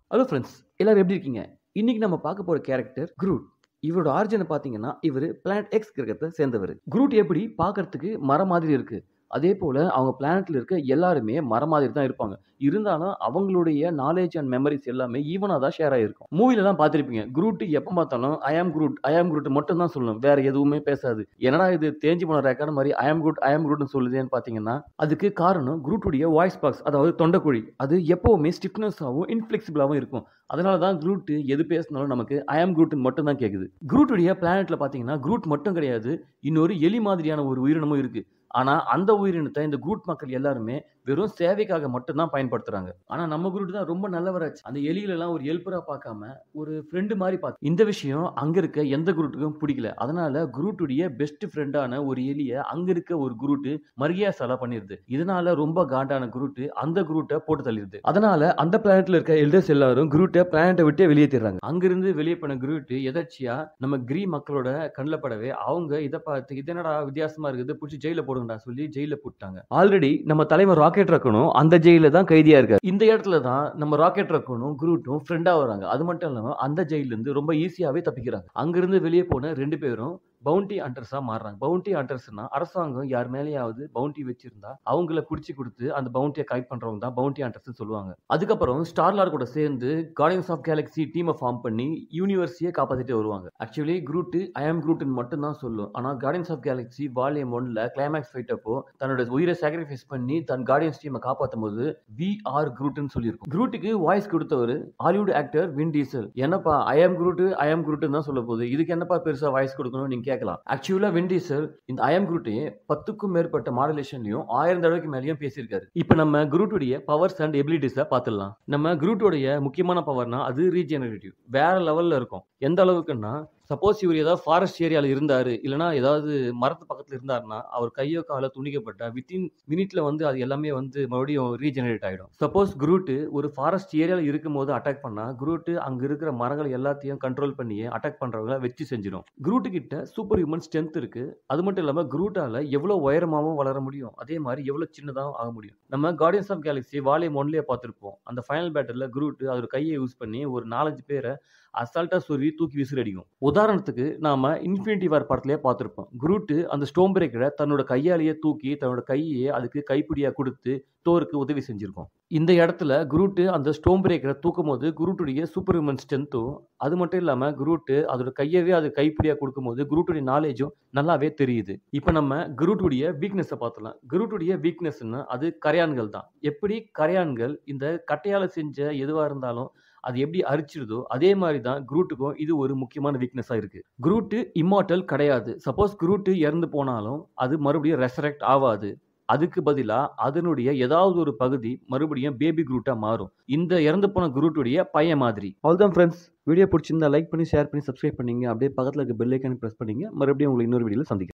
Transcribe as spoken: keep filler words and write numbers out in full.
Hello friends, எல்லாரும் எப்படி இருக்கீங்க? இன்னைக்கு நம்ம பார்க்க போற கேரக்டர் குரூட். இவரோட ஆரிஜின பார்த்தீங்கன்னா, இவரு பிளானட் எக்ஸ் கிரகத்தை சேர்ந்தவரு. குரூட் எப்படி பார்க்கறதுக்கு மரம் மாதிரி இருக்கு. அதே போல அவங்க பிளானட்ல இருக்க எல்லாருமே மரம் மாதிரி தான் இருப்பாங்க. இருந்தாலும் அவங்களுடைய நாலேட்ஜ் அண்ட் மெமரிஸ் எல்லாமே ஈவனா தான் ஷேர் ஆயிருக்கும். மூவிலலாம் பார்த்திருப்பீங்க. குரூட் எப்ப பார்த்தாலும் ஐ ஆம் குரூட், ஐ ஆம் குரூட் மட்டும் தான் சொல்லும். வேற எதுவுமே பேசாது. என்னடா இது தேஞ்சு போன ரெக்கார்ட் மாதிரி ஐ ஆம் குரூட், ஐ ஆம் குரூட்னு சொல்லுதேன்னு பார்த்தீங்கன்னா, அதுக்கு காரணம் குரூட்டுடைய வாய்ஸ் பாக்ஸ், அதாவது தொண்டைக்குழி. அது எப்பவுமே ஸ்டிஃப்னஸாவும் இன்ஃப்ளெக்சிபிளாவும் இருக்கும். அதனால தான் குரூட் எது பேசினாலும் நமக்கு ஐ ஆம் குரூட்னு மட்டும் தான் கேட்குது. குரூட்டுடைய பிளானட்ல பார்த்தீங்கன்னா, குரூட் மட்டும் கிடையாது, இன்னொரு எலி மாதிரியான ஒரு உயிரினமும் இருக்கு. ஆனா அந்த உயிரினத்தை இந்த குரூட் மக்கள் எல்லாருமே வெறும் சேவைக்காக மட்டும் தான் பயன்படுத்துறாங்க. ஆனா நம்ம குரூட் தான் ரொம்ப நல்லவராச்சு. அந்த எலிகளை எல்லாம் ஒரு ஹெல்ப்பரா பார்க்காம ஒரு ஃப்ரெண்ட் மாதிரி பார்த்து. இந்த விஷயம் அங்க இருக்க எந்த குரூட்டுக்கும் பிடிக்கல. அதனால குரூட்டுடைய பெஸ்ட் ஃப்ரெண்டான ஒரு எலிய அங்க இருக்க ஒரு குரூட் மரியாசலா பண்ணிருது. இதனால ரொம்ப காண்டான குரூட் அந்த குரூட்டை போட்டு தள்ளிடுது. அதனால அந்த பிளானட்ல இருக்க எல்டர்ஸ் எல்லாரும் குரூட்டை பிளானட்டை விட்டு வெளியேற்றிடுறாங்க. அங்கிருந்து வெளியே பண்ண குரூட் எதாச்சியா நம்ம கிரீ மக்களோட கண்ணில் படவே அவங்க இதை பார்த்து இது என்னடா வித்தியாசமா இருக்குது, பிடிச்சி ஜெயில போடுங்கடா சொல்லி ஜெயில போட்டாங்க. ஆல்ரெடி நம்ம தலைவர் ராக்கெட் ரக்கனும் அந்த ஜெயில தான் கைதியா இருக்காரு. இந்த இடத்துல தான் நம்ம ராக்கெட் ரக்கனும் குரூட்டும் ஃப்ரெண்டா வராங்க. அது மட்டும் இல்லாம அந்த ஜெயில இருந்து ரொம்ப ஈஸியாவே தப்பிக்கிறாங்க. அங்கிருந்து வெளியே போன ரெண்டு பேரும் பவுண்டி ஹண்டர்ஸா மாறுறாங்க. பவுண்டி ஹண்டர்ஸ்னா அரசாங்கம் யார் மேலேயாவது பவுண்டி வச்சிருந்தா அவங்கள பிடிச்சி கொடுத்து அந்த பவுண்டியை கலெக்ட் பண்றவங்க தான் பவுண்டி ஹண்டர்ஸ் சொல்லுவாங்க. அதுக்கப்புறம் ஸ்டார்லார்ட் கூட சேர்ந்து கார்டியன்ஸ் ஆஃப் கேலக்ஸி டீமை ஃபார்ம் பண்ணி யூனிவர்ஸையே காப்பாத்திட்டு வருவாங்க. ஆக்சுவலி குரூட் ஐ ஆம் குரூட்னு மட்டும் தான் சொல்லும். ஆனா கார்டியன்ஸ் ஆஃப் கேலக்ஸி வால்யூம் ஒன்ல கிளைமேக்ஸ் ஃபைட் அப்போ தன்னோட உயிரை சாக்ரிஃபைஸ் பண்ணி தன் கார்டியன்ஸ் டீமை காப்பாற்றும் போது வி ஆர் குரூட்னு சொல்லியிருக்கும். குரூட்டுக்கு வாய்ஸ் கொடுத்தவர் ஹாலிவுட் ஆக்டர் வின் டீசல். என்னப்பா ஐ ஆம் குரூட் ஐ ஆம் குரூட்னு தான் சொல்ல போகுது, இதுக்கு என்னப்பா பெருசா வாய்ஸ் கொடுக்கணும் நீங்க கேட்கலாம். ஆக்சுவலா வின் டீசல் இந்த ஐ ஆம் குரூட்டையே பத்துக்கும் மேற்பட்ட மாடுலேஷன்லயும் ஆயிரம் தடவைக்கு மேலேயும் பேசியிருக்காரு. இப்ப நம்ம குரூட்டுடைய பவர்ஸ் அண்ட் எபிலிட்டிஸை பார்த்துடலாம். நம்ம குரூட்டுடைய முக்கியமான பவர்னா அது ரீஜெனரேட்டிவ். வேற லெவல்ல இருக்கும். எந்த அளவுக்குன்னா, சப்போஸ் இவர் ஏதாவது ஃபாரஸ்ட் ஏரியாவில் இருந்தாரு, இல்லைனா ஏதாவது மரத்து பக்கத்தில் இருந்தாருன்னா அவர் கையோ காலோ துணிக்கப்பட்டா வித்தின் மினிட்ல வந்து அது எல்லாமே வந்து மறுபடியும் ரீஜெனரேட் ஆகிடும். சப்போஸ் குரூட் ஒரு ஃபாரஸ்ட் ஏரியாவில் இருக்கும் போது அட்டாக் பண்ணா குரூட் அங்க இருக்கிற மரங்கள் எல்லாத்தையும் கண்ட்ரோல் பண்ணி அட்டாக் பண்றவங்க வச்சு செஞ்சிடும். குரூட் கிட்ட சூப்பர் ஹியூமன் ஸ்ட்ரென்த் இருக்கு. அது மட்டும் இல்லாம குரூட்டால எவ்வளவு உயரமாவும் வளர முடியும், அதே மாதிரி எவ்வளவு சின்னதாகவும் ஆக முடியும். நம்ம கார்டியன்ஸ் ஆஃப் கேலக்ஸி வால்யூம் ஒன்லயே பார்த்திருப்போம். அந்த ஃபைனல் பேட்டில் குரூட் அதோட கையை யூஸ் பண்ணி ஒரு நாலஞ்சு பேரை அசால்ட்டா சொருவி தூக்கி விசிறு அடிக்கும். உதாரணத்துக்கு நாம இன்ஃபினிட்டி வார் படத்திலேயே பார்த்திருப்போம். குரூட் அந்த ஸ்டோம் பிரேக்கரை தன்னோட கையாலேயே தூக்கி தன்னோட கையை அதுக்கு கைப்பிடியா கொடுத்து தோருக்கு உதவி செஞ்சிருக்கும். இந்த இடத்துல குரூட் அந்த ஸ்டோம் பிரேக்கரை தூக்கும் போது குரூட்டுடைய சூப்பர் ஹியூமன் ஸ்ட்ரென்த்தும், அது மட்டும் இல்லாம குரூட் அதோட கையவே அது கைப்பிடியா கொடுக்கும் போது குரூட்டுடைய நாலேஜும் நல்லாவே தெரியுது. இப்ப நம்ம குரூட்டுடைய வீக்னஸ் பார்த்தலாம். குரூட்டுடைய வீக்னஸ்னா அது கரையான்கள் தான். எப்படி கரையான்கள் இந்த கட்டையால செஞ்ச எதுவா இருந்தாலும் அது எப்படி அரிச்சிடுதோ அதே மாதிரி தான் குரூட்டுக்கும் இது ஒரு முக்கியமான வீக்னஸா இருக்கு. குரூட் இம்மார்டல் கிடையாது. சப்போஸ் குரூட் இறந்து போனாலும் அது மறுபடியும் ரெசரெக்ட் ஆகாது. அதுக்கு பதிலா அதனுடைய ஏதாவது ஒரு பகுதி மறுபடியும் பேபி குரூட்டா மாறும். இந்த இறந்து போன குரூட்டுடைய பையன் மாதிரி. அவ்வளவுதான் ஃப்ரெண்ட்ஸ். வீடியோ பிடிச்சிருந்தா லைக் பண்ணி ஷேர் பண்ணி சப்ஸ்கிரைப் பண்ணீங்க. அப்படியே பக்கத்துல இருக்க பெல் ஐக்கானை பிரஸ் பண்ணீங்க. மறுபடியும் உங்களை இன்னொரு வீடியோல சந்திக்கிறேன்.